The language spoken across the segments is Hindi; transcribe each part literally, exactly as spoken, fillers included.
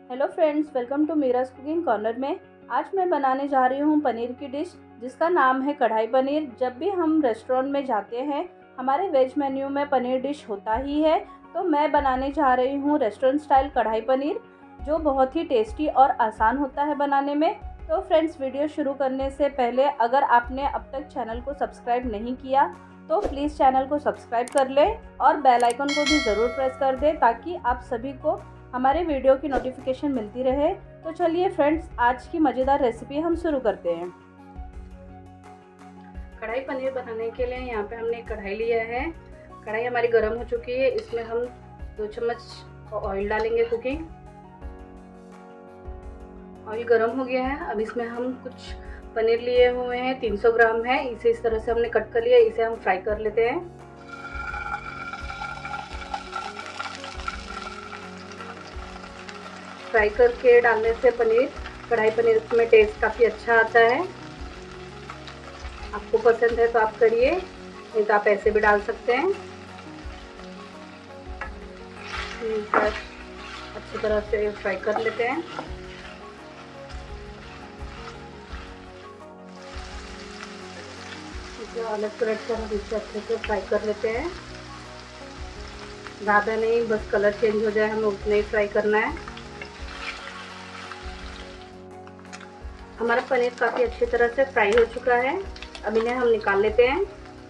Hello friends, welcome to Miraj cooking corner में। आज मैं बनाने जा रही हूँ पनीर की डिश जिसका नाम है कढ़ाई पनीर। जब भी हम रेस्टोरेंट में जाते हैं हमारे वेज मेन्यू में पनीर डिश होता ही है, तो मैं बनाने जा रही हूँ रेस्टोरेंट स्टाइल कढ़ाई पनीर, जो बहुत ही टेस्टी और आसान होता है बनाने में। तो फ्रेंड्स, वीडियो शुरू करने से पहले अगर आपने अब तक चैनल को सब्सक्राइब नहीं किया तो प्लीज़ चैनल को सब्सक्राइब कर लें और बेल आइकन को भी ज़रूर प्रेस कर दें ताकि आप सभी को हमारे वीडियो की नोटिफिकेशन मिलती रहे। तो चलिए फ्रेंड्स, आज की मज़ेदार रेसिपी हम शुरू करते हैं। कढ़ाई पनीर बनाने के लिए यहाँ पे हमने कढ़ाई लिया है। कढ़ाई हमारी गर्म हो चुकी है, इसमें हम दो चम्मच ऑयल डालेंगे। कुकिंग ऑयल गर्म हो गया है। अब इसमें हम कुछ पनीर लिए हुए हैं, तीन सौ ग्राम है। इसे इस तरह से हमने कट कर लिया, इसे हम फ्राई कर लेते हैं। फ्राई करके डालने से पनीर कढ़ाई पनीर में टेस्ट काफ़ी अच्छा आता है। आपको पसंद है तो आप करिए, नहीं तो आप ऐसे भी डाल सकते हैं। अच्छी तरह से फ्राई कर लेते हैं। अलग पलट कर हम इसे अच्छे से फ्राई कर लेते हैं। ज़्यादा नहीं, बस कलर चेंज हो जाए हमें उतना ही फ्राई करना है। हमारा पनीर काफ़ी अच्छी तरह से फ्राई हो चुका है। अब इन्हें हम निकाल लेते हैं।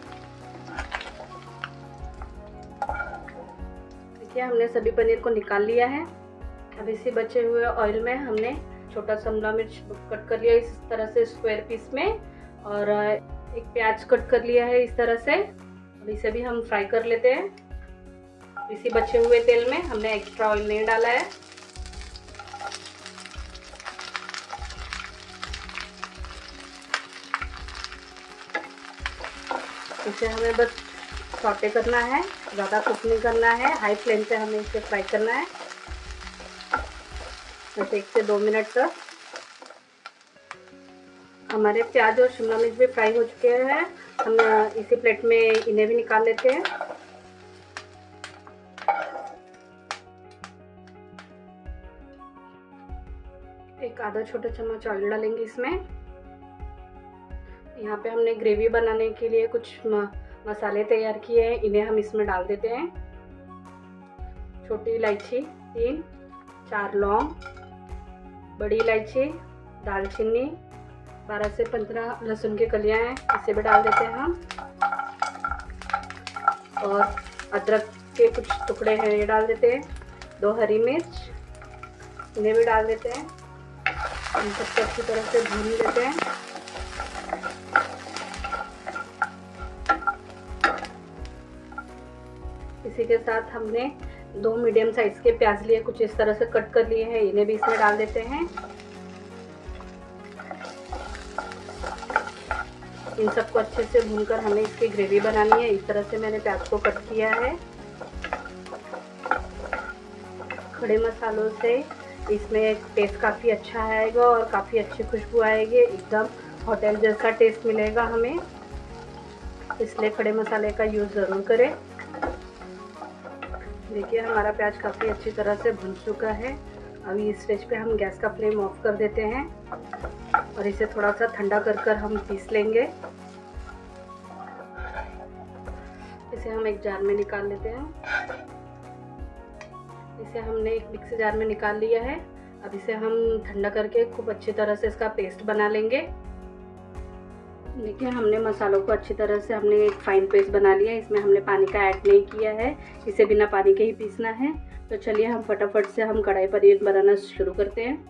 देखिए, हमने सभी पनीर को निकाल लिया है। अब इसी बचे हुए ऑयल में हमने छोटा सा शिमला मिर्च कट कर लिया इस तरह से स्क्वायर पीस में, और एक प्याज कट कर लिया है इस तरह से। अब इसे भी हम फ्राई कर लेते हैं। इसी बचे हुए तेल में हमने एक्स्ट्रा ऑयल नहीं डाला है। इसे हमें बस सौटे करना है, ज़्यादा कुक नहीं करना है। हाई फ्लेम पे हमें इसे फ्राई करना है बस एक से दो मिनट तक। हमारे प्याज और शिमला मिर्च भी फ्राई हो चुके हैं। हम इसी प्लेट में इन्हें भी निकाल लेते हैं। एक आधा छोटा चम्मच ऑयल डालेंगे इसमें। यहाँ पे हमने ग्रेवी बनाने के लिए कुछ मसाले तैयार किए हैं, इन्हें हम इसमें डाल देते हैं। छोटी इलायची तीन, चार लौंग, बड़ी इलायची, दालचीनी, बारह से पंद्रह लहसुन की कलियां हैं, इसे भी डाल देते हैं हम। और अदरक के कुछ टुकड़े हैं, ये डाल देते हैं। दो हरी मिर्च, इन्हें भी डाल देते हैं। इन सबको अच्छी तरह से भून लेते हैं। इसी के साथ हमने दो मीडियम साइज के प्याज लिए, कुछ इस तरह से कट कर लिए हैं, इन्हें भी इसमें डाल देते हैं। इन सबको अच्छे से भूनकर हमें इसकी ग्रेवी बनानी है। इस तरह से मैंने प्याज को कट किया है। खड़े मसालों से इसमें टेस्ट काफ़ी अच्छा आएगा और काफ़ी अच्छी खुशबू आएगी। एकदम होटल जैसा टेस्ट मिलेगा हमें, इसलिए खड़े मसाले का यूज़ ज़रूर करें। देखिए, हमारा प्याज काफ़ी अच्छी तरह से भुन चुका है। अभी इस स्टेज पे हम गैस का फ्लेम ऑफ कर देते हैं और इसे थोड़ा सा ठंडा कर कर हम पीस लेंगे। इसे हम एक जार में निकाल लेते हैं। इसे हमने एक मिक्सी जार में निकाल लिया है। अब इसे हम ठंडा करके खूब अच्छी तरह से इसका पेस्ट बना लेंगे। देखिए, हमने मसालों को अच्छी तरह से हमने एक फाइन पेस्ट बना लिया है। इसमें हमने पानी का ऐड नहीं किया है, इसे बिना पानी के ही पीसना है। तो चलिए हम फटाफट से हम कढ़ाई पनीर बनाना शुरू करते हैं।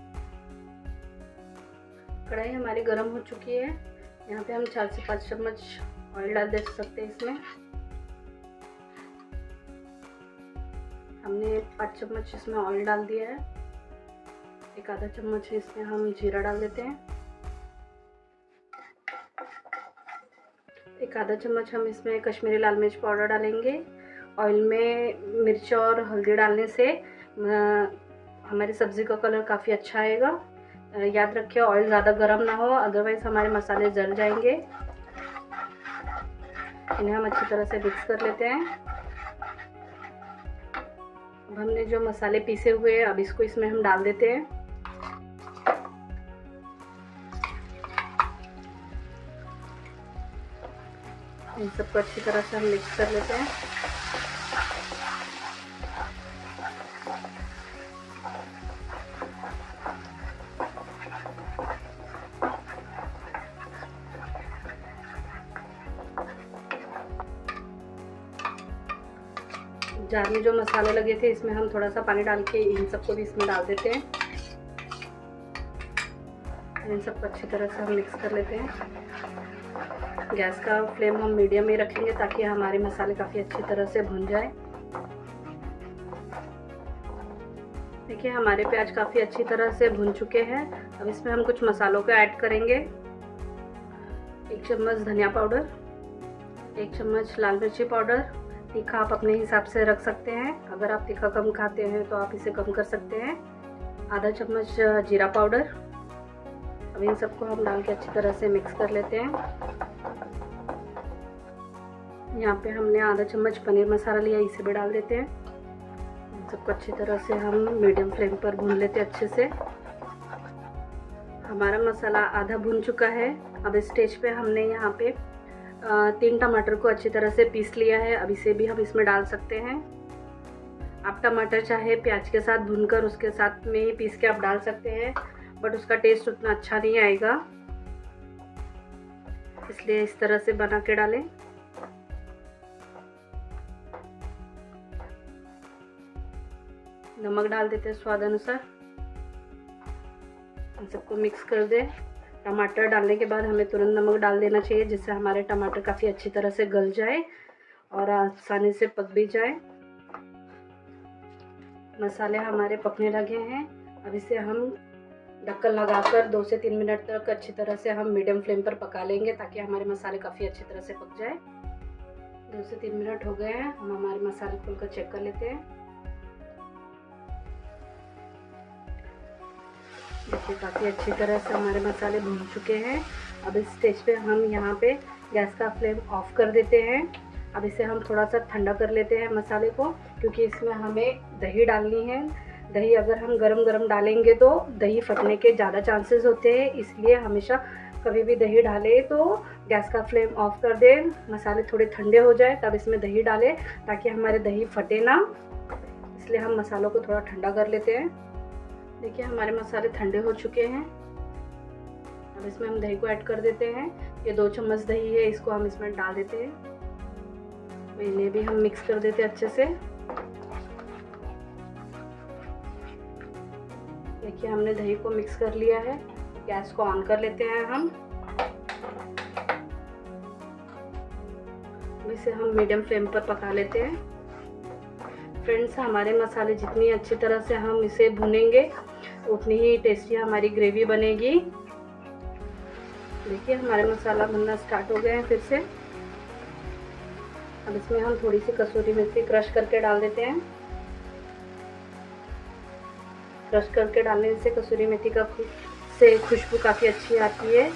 कढ़ाई हमारी गर्म हो चुकी है। यहाँ पे हम चार से पाँच चम्मच ऑयल डाल दे सकते हैं। इसमें हमने पाँच चम्मच इसमें ऑयल डाल दिया है। एक आधा चम्मच इसमें हम जीरा डाल देते हैं। एक आधा चम्मच हम इसमें कश्मीरी लाल मिर्च पाउडर डालेंगे। ऑयल में मिर्च और हल्दी डालने से हमारी सब्ज़ी का कलर काफ़ी अच्छा आएगा। याद रखिए, ऑयल ज़्यादा गर्म ना हो, अदरवाइज़ हमारे मसाले जल जाएंगे। इन्हें हम अच्छी तरह से मिक्स कर लेते हैं। अब हमने जो मसाले पीसे हुए हैं अब इसको इसमें हम डाल देते हैं। इन सबको अच्छी तरह से हम मिक्स कर लेते हैं। जार में जो मसाले लगे थे इसमें हम थोड़ा सा पानी डाल के इन सबको भी इसमें डाल देते हैं। इन सबको अच्छी तरह से हम मिक्स कर लेते हैं। गैस का फ्लेम हम मीडियम में रखेंगे ताकि हमारे मसाले काफ़ी अच्छी तरह से भुन जाए। देखिए हमारे प्याज काफ़ी अच्छी तरह से भुन चुके हैं। अब इसमें हम कुछ मसालों को ऐड करेंगे। एक चम्मच धनिया पाउडर, एक चम्मच लाल मिर्ची पाउडर। तीखा आप अपने हिसाब से रख सकते हैं, अगर आप तीखा कम खाते हैं तो आप इसे कम कर सकते हैं। आधा चम्मच जीरा पाउडर। अब इन सबको हम डाल के अच्छी तरह से मिक्स कर लेते हैं। यहाँ पे हमने आधा चम्मच पनीर मसाला लिया, इसे भी डाल देते हैं। इन सबको अच्छी तरह से हम मीडियम फ्लेम पर भून लेते हैं अच्छे से। हमारा मसाला आधा भून चुका है। अब इस स्टेज पे हमने यहाँ पे तीन टमाटर को अच्छी तरह से पीस लिया है। अब इसे भी हम इसमें डाल सकते हैं। आप टमाटर चाहे प्याज के साथ भूनकर उसके साथ में ही पीस के आप डाल सकते हैं, बट उसका टेस्ट उतना अच्छा नहीं आएगा, इसलिए इस तरह से बना के डालें। नमक डाल देते हैं स्वाद अनुसार। इन सबको मिक्स कर दें। टमाटर डालने के बाद हमें तुरंत नमक डाल देना चाहिए, जिससे हमारे टमाटर काफ़ी अच्छी तरह से गल जाए और आसानी से पक भी जाए। मसाले हमारे पकने लगे हैं। अब इसे हम ढक्कन लगाकर दो से तीन मिनट तक अच्छी तरह से हम मीडियम फ्लेम पर पका लेंगे, ताकि हमारे मसाले काफ़ी अच्छी तरह से पक जाए। दो से तीन मिनट हो गए हैं। हम हमारे मसाले खोलकर चेक कर लेते हैं। देखिए काफ़ी अच्छी तरह से हमारे मसाले भून चुके हैं। अब इस स्टेज पे हम यहाँ पे गैस का फ्लेम ऑफ कर देते हैं। अब इसे हम थोड़ा सा ठंडा कर लेते हैं मसाले को, क्योंकि इसमें हमें दही डालनी है। दही अगर हम गरम गरम डालेंगे तो दही फटने के ज़्यादा चांसेस होते हैं, इसलिए हमेशा कभी भी दही डालें तो गैस का फ्लेम ऑफ कर दें। मसाले थोड़े ठंडे हो जाए तब इसमें दही डालें, ताकि हमारे दही फटे ना, इसलिए हम मसालों को थोड़ा ठंडा कर लेते हैं। देखिए हमारे मसाले ठंडे हो चुके हैं। अब इसमें हम दही को ऐड कर देते हैं। ये दो चम्मच दही है, इसको हम इसमें डाल देते हैं। इन्हें भी हम मिक्स कर देते हैं अच्छे से। देखिए हमने दही को मिक्स कर लिया है। गैस को ऑन कर लेते हैं हम। इसे हम मीडियम फ्लेम पर पका लेते हैं। फ्रेंड्स, हमारे मसाले जितनी अच्छी तरह से हम इसे भुनेंगे उतनी ही टेस्टी हमारी ग्रेवी बनेगी। देखिए हमारे मसाला भुनना स्टार्ट हो गए हैं फिर से। अब इसमें हम थोड़ी सी कसूरी मेथी क्रश करके डाल देते हैं। क्रश करके डालने से कसूरी मेथी का से खुशबू काफ़ी अच्छी आती है।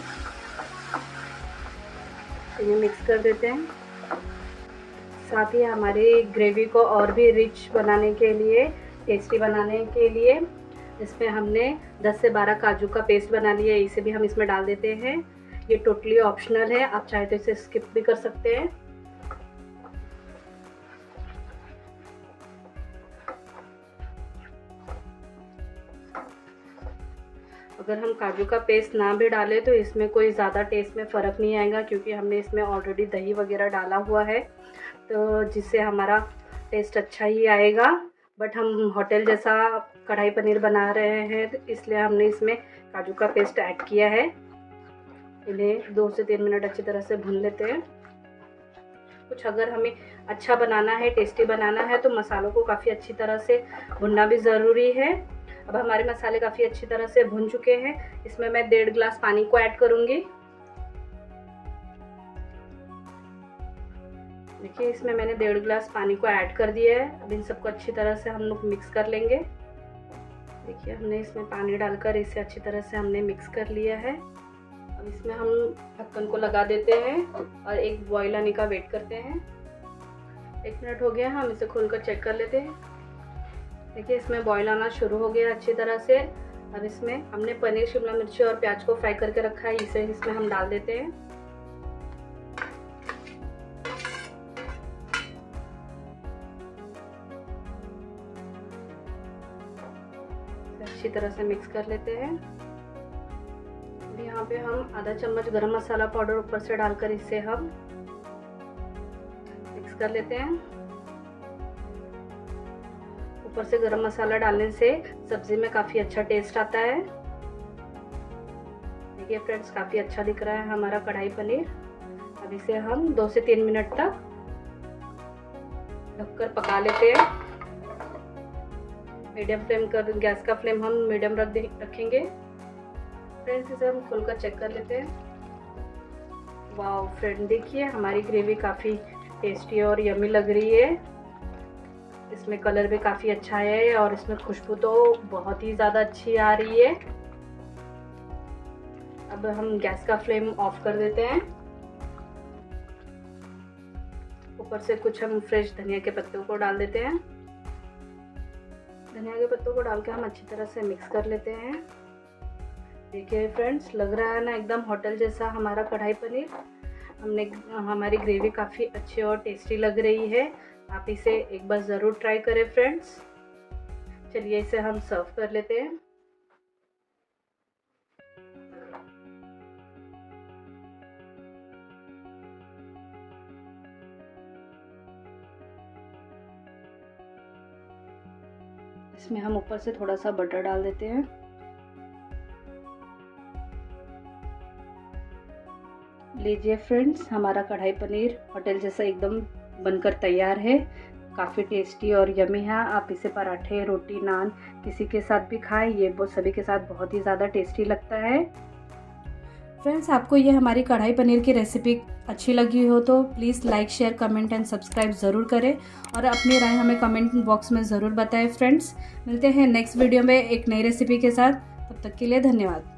इन्हें मिक्स कर देते हैं। साथ ही हमारी ग्रेवी को और भी रिच बनाने के लिए, टेस्टी बनाने के लिए, इसमें हमने दस से बारह काजू का पेस्ट बना लिया है, इसे भी हम इसमें डाल देते हैं। ये टोटली ऑप्शनल है, आप चाहे तो इसे स्किप भी कर सकते हैं। अगर हम काजू का पेस्ट ना भी डालें तो इसमें कोई ज़्यादा टेस्ट में फ़र्क नहीं आएगा, क्योंकि हमने इसमें ऑलरेडी दही वगैरह डाला हुआ है, तो जिससे हमारा टेस्ट अच्छा ही आएगा। बट हम होटल जैसा कढ़ाई पनीर बना रहे हैं, तो इसलिए हमने इसमें काजू का पेस्ट ऐड किया है। इन्हें दो से तीन मिनट अच्छी तरह से भून लेते हैं। कुछ अगर हमें अच्छा बनाना है, टेस्टी बनाना है, तो मसालों को काफ़ी अच्छी तरह से भुनना भी ज़रूरी है। अब हमारे मसाले काफ़ी अच्छी तरह से भुन चुके हैं। इसमें मैं डेढ़ गिलास पानी को ऐड करूँगी। देखिए इसमें मैंने डेढ़ गिलास पानी को ऐड कर दिया है। अब इन सबको अच्छी तरह से हम लोग मिक्स कर लेंगे। देखिए हमने इसमें पानी डालकर इसे अच्छी तरह से हमने मिक्स कर लिया है। अब इसमें हम ढक्कन को लगा देते हैं और एक बॉईल आने का वेट करते हैं। एक मिनट हो गया, हम इसे खोलकर चेक कर लेते हैं। देखिए इसमें बॉईल आना शुरू हो गया अच्छी तरह से। अब इसमें हमने पनीर, शिमला मिर्ची और प्याज को फ्राई करके रखा है, इसे इसमें हम डाल देते हैं। अच्छी तरह से मिक्स कर लेते हैं। यहाँ पे हम आधा चम्मच गरम मसाला पाउडर ऊपर से डालकर इसे हम मिक्स कर लेते हैं। ऊपर से गरम मसाला डालने से सब्जी में काफ़ी अच्छा टेस्ट आता है। देखिए फ्रेंड्स, काफ़ी अच्छा दिख रहा है हमारा कढ़ाई पनीर। अब इसे हम दो से तीन मिनट तक ढककर पका लेते हैं। मीडियम फ्लेम कर, गैस का फ्लेम हम मीडियम रख रखेंगे। फ्रेंड्स इसे हम खोलकर चेक कर लेते हैं। वाह फ्रेंड, देखिए हमारी ग्रेवी काफ़ी टेस्टी और यम्मी लग रही है। इसमें कलर भी काफ़ी अच्छा है और इसमें खुशबू तो बहुत ही ज़्यादा अच्छी आ रही है। अब हम गैस का फ्लेम ऑफ कर देते हैं। ऊपर से कुछ हम फ्रेश धनिया के पत्तों को डाल देते हैं। धनिया के पत्तों को डाल के हम अच्छी तरह से मिक्स कर लेते हैं। देखिए फ्रेंड्स, लग रहा है ना एकदम होटल जैसा हमारा कढ़ाई पनीर। हमने हमारी ग्रेवी काफ़ी अच्छी और टेस्टी लग रही है। आप इसे एक बार ज़रूर ट्राई करें फ्रेंड्स। चलिए इसे हम सर्व कर लेते हैं। इसमें हम ऊपर से थोड़ा सा बटर डाल देते हैं। लीजिए फ्रेंड्स, हमारा कढ़ाई पनीर होटल जैसा एकदम बनकर तैयार है। काफ़ी टेस्टी और यमी है। आप इसे पराठे, रोटी, नान किसी के साथ भी खाएं, ये वो सभी के साथ बहुत ही ज़्यादा टेस्टी लगता है। फ्रेंड्स, आपको ये हमारी कढ़ाई पनीर की रेसिपी अच्छी लगी हो तो please like, share, comment and subscribe ज़रूर करें और अपनी राय हमें कमेंट बॉक्स में ज़रूर बताएं। फ्रेंड्स, मिलते हैं नेक्स्ट वीडियो में एक नई रेसिपी के साथ। तब तक के लिए धन्यवाद।